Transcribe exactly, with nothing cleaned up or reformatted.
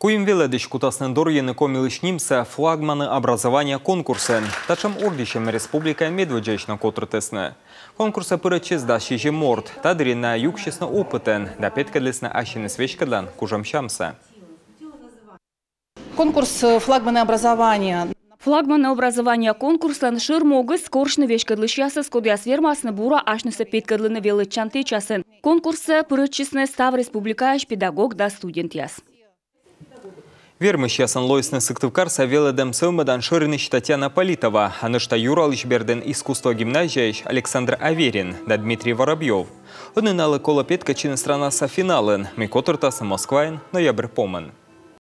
Куим веледыш кутасны дорьены комилышнимся флагманы образования конкурса. Тачам ордищем республика медведжечна котрытесны. Конкурса пырычыз да шиже морд, тадрина юкшесна опытен, да петкадлесна ашины свечкадлан кужамшамса. Конкурс «Флагманы образования». Флагманы образования конкурсан шырмогы скоршны вешкадлышясы скодяс вермасны бура ашныса петкадлыны велычан течасын. Конкурса пырычысны став республикаеш педагог да студент яс. Вермыш ясын лойсны сыктывкарса веледем сылмадан шырыныш Татьяна Политова, анышта юралыш берден искусство гимназияш Александр Аверин да Дмитрий Воробьев. Одныналы кола петкачины странаса финалын, ми котыртасы Москвайн ноябрь помын.